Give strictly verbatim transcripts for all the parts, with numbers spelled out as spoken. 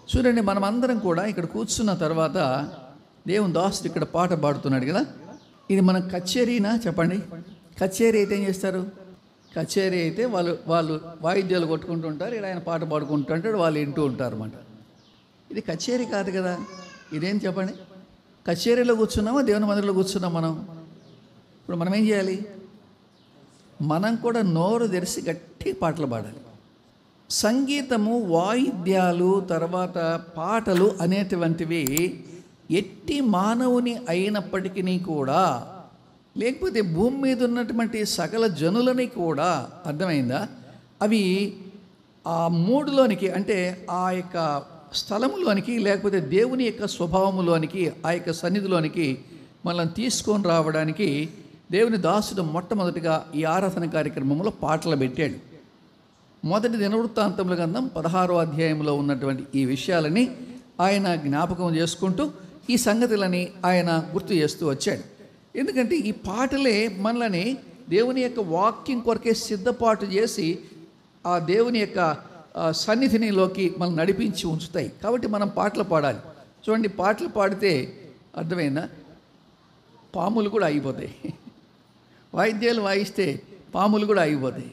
చూడండి, మనం అందరం కూడా ఇక్కడ కూర్చున్న తర్వాత దేవుని దాసుడు ఇక్కడ పాట పాడుతున్నాడు కదా. ఇది మన కచేరీనా చెప్పండి? కచేరీ అయితే ఏం చేస్తారు? కచేరీ అయితే వాళ్ళు వాళ్ళు వాయిద్యాలు కొట్టుకుంటూ ఉంటారు, ఇక్కడ ఆయన పాట పాడుకుంటూ ఉంటాడు, వాళ్ళు వింటూ ఉంటారు అన్నమాట. ఇది కచేరీ కాదు కదా. ఇదేం చెప్పండి? కచేరీలో కూర్చున్నామా దేవుని మందిరంలో కూర్చున్నాం మనం? ఇప్పుడు మనం ఏం చేయాలి? మనం కూడా నోరు తెరిచి గట్టి పాటలు పాడాలి. సంగీతము, వాయిద్యాలు, తర్వాత పాటలు అనేటువంటివి ఎట్టి మానవుని అయినప్పటికీ కూడా, లేకపోతే భూమి మీద ఉన్నటువంటి సకల జనులని కూడా, అర్థమైందా, అవి ఆ మూడులోనికి, అంటే ఆ యొక్క స్థలములోనికి, లేకపోతే దేవుని యొక్క స్వభావములోనికి, ఆ యొక్క సన్నిధిలోనికి మనల్ని తీసుకొని రావడానికి దేవుని దాసుడు మొట్టమొదటిగా ఈ ఆరాధన కార్యక్రమంలో పాటలు పెట్టాడు. మొదటి దినవృత్తాంతముల గ్రంథం పదహారో అధ్యాయంలో ఉన్నటువంటి ఈ విషయాలని ఆయన జ్ఞాపకం చేసుకుంటూ ఈ సంగతులని ఆయన గుర్తు చేస్తూ వచ్చాడు. ఎందుకంటే ఈ పాటలే మనల్ని దేవుని యొక్క వాక్యం కొరకే సిద్ధపాటు చేసి ఆ దేవుని యొక్క సన్నిధినిలోకి మనం నడిపించి ఉంచుతాయి. కాబట్టి మనం పాటలు పాడాలి. చూడండి, పాటలు పాడితే అర్థమైందా, పాములు కూడా అయిపోతాయి. వాయిద్యాలు వాయిస్తే పాములు కూడా అయిపోతాయి.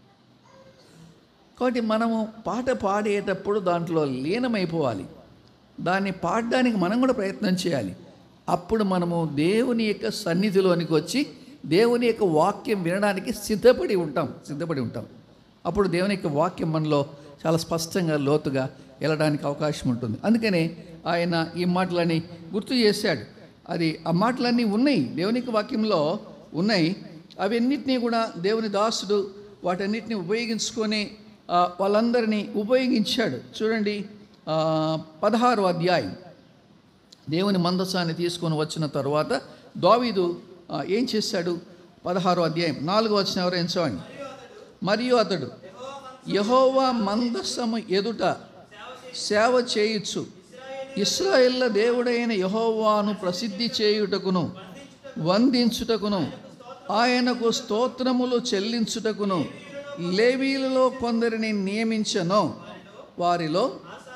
కాబట్టి మనము పాట పాడేటప్పుడు దాంట్లో లీనమైపోవాలి. దాన్ని పాడడానికి మనం కూడా ప్రయత్నం చేయాలి. అప్పుడు మనము దేవుని యొక్క సన్నిధిలోనికి వచ్చి దేవుని యొక్క వాక్యం వినడానికి సిద్ధపడి ఉంటాం సిద్ధపడి ఉంటాం అప్పుడు దేవుని యొక్క వాక్యం మనలో చాలా స్పష్టంగా లోతుగా వెళ్ళడానికి అవకాశం ఉంటుంది. అందుకనే ఆయన ఈ మాటలని గుర్తు చేశాడు. అది ఆ మాటలన్నీ ఉన్నాయి, దేవుని యొక్క వాక్యంలో ఉన్నాయి. అవన్నిటినీ కూడా దేవుని దాసుడు వాటన్నిటిని ఉపయోగించుకొని వాళ్ళందరినీ ఉపయోగించాడు. చూడండి, పదహారో అధ్యాయం, దేవుని మందసాన్ని తీసుకొని వచ్చిన తర్వాత దావీదు ఏం చేశాడు? పదహారో అధ్యాయం నాలుగో వచనం ఎవరు ఎంచండి. మరియు అతడు యెహోవా మందసము ఎదుట సేవ చేయుచు ఇశ్రాయేళ్ల దేవుడైన యెహోవాను ప్రసిద్ధి చేయుటకును వందించుటకును ఆయనకు స్తోత్రములు చెల్లించుటకును లేవీలలో కొందరిని నియమించను. వారిలో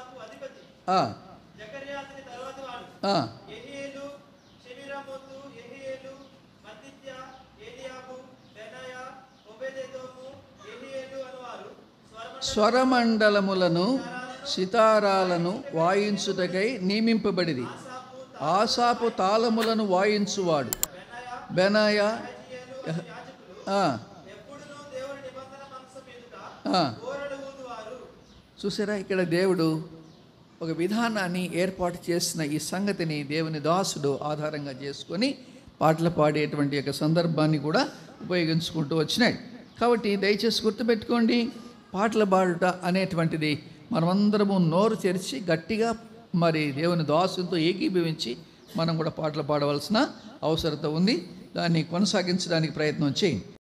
స్వరమండలములను సితారాలను వాయించుటకై నియమింపబడిది. ఆసాపు తాళములను వాయించువాడు బెనాయా. చూసారా, ఇక్కడ దేవుడు ఒక విధానాన్ని ఏర్పాటు చేసిన ఈ సంగతిని దేవుని దాసుడు ఆధారంగా చేసుకొని పాటలు పాడేటువంటి యొక్క సందర్భాన్ని కూడా ఉపయోగించుకుంటూ వచ్చినాడు. కాబట్టి దయచేసి గుర్తుపెట్టుకోండి, పాటలు పాడుట అనేటువంటిది మనమందరము నోరు తెరిచి గట్టిగా మరి దేవుని దాసులతో ఏకీభవించి మనం కూడా పాటలు పాడవలసిన అవసరత ఉంది. దాన్ని కొనసాగించడానికి ప్రయత్నం చేయండి.